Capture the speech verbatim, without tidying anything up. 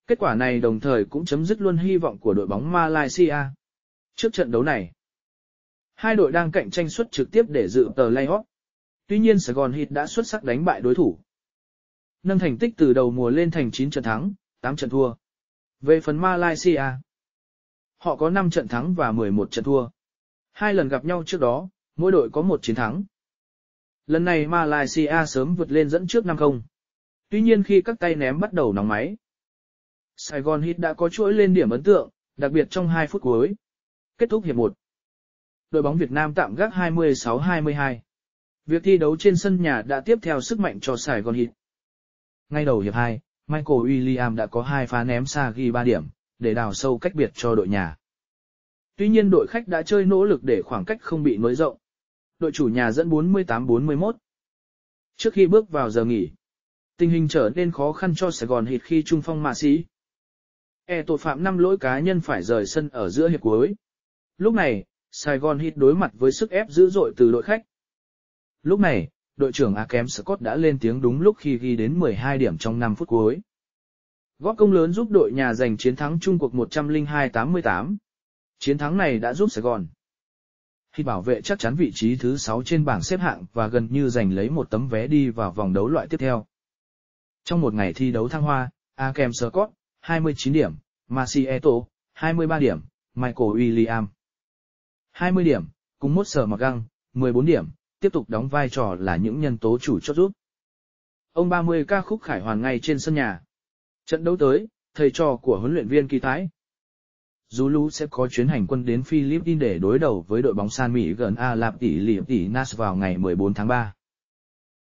Kết quả này đồng thời cũng chấm dứt luôn hy vọng của đội bóng Malaysia. Trước trận đấu này, hai đội đang cạnh tranh suất trực tiếp để dự tờ play-off. Tuy nhiên Sài Gòn Heat đã xuất sắc đánh bại đối thủ, nâng thành tích từ đầu mùa lên thành chín trận thắng, tám trận thua. Về phần Malaysia, họ có năm trận thắng và mười một trận thua. Hai lần gặp nhau trước đó, mỗi đội có một chiến thắng. Lần này Malaysia sớm vượt lên dẫn trước năm không. Tuy nhiên khi các tay ném bắt đầu nóng máy, Sài Gòn Heat đã có chuỗi lên điểm ấn tượng, đặc biệt trong hai phút cuối. Kết thúc hiệp một, đội bóng Việt Nam tạm gác hai mươi sáu hai mươi hai. Việc thi đấu trên sân nhà đã tiếp theo sức mạnh cho Sài Gòn Heat. Ngay đầu hiệp hai, Michael Williams đã có hai pha ném xa ghi ba điểm, để đào sâu cách biệt cho đội nhà. Tuy nhiên đội khách đã chơi nỗ lực để khoảng cách không bị nối rộng. Đội chủ nhà dẫn bốn mươi tám bốn mươi mốt. Trước khi bước vào giờ nghỉ, tình hình trở nên khó khăn cho Sài Gòn Heat khi trung phong Mạ Sĩ E tội phạm năm lỗi cá nhân phải rời sân ở giữa hiệp cuối. Lúc này, Sài Gòn Heat đối mặt với sức ép dữ dội từ đội khách. Lúc này, đội trưởng Akem Scott đã lên tiếng đúng lúc khi ghi đến mười hai điểm trong năm phút cuối. Góp công lớn giúp đội nhà giành chiến thắng chung cuộc một trăm lẻ hai tám mươi tám. Chiến thắng này đã giúp Sài Gòn Heat bảo vệ chắc chắn vị trí thứ sáu trên bảng xếp hạng và gần như giành lấy một tấm vé đi vào vòng đấu loại tiếp theo. Trong một ngày thi đấu thăng hoa, Akem Scott, hai mươi chín điểm, Macieto, hai mươi ba điểm, Michael Williams, hai mươi điểm, cùng một sở mặc găng, mười bốn điểm, tiếp tục đóng vai trò là những nhân tố chủ chốt giúp ông ba mươi ca khúc khải hoàn ngay trên sân nhà. Trận đấu tới, thầy trò của huấn luyện viên Kỳ Thái Zulu sẽ có chuyến hành quân đến Philippines để đối đầu với đội bóng San Miguel A Lạp tỷ Liệp tỷ Nas vào ngày mười bốn tháng ba.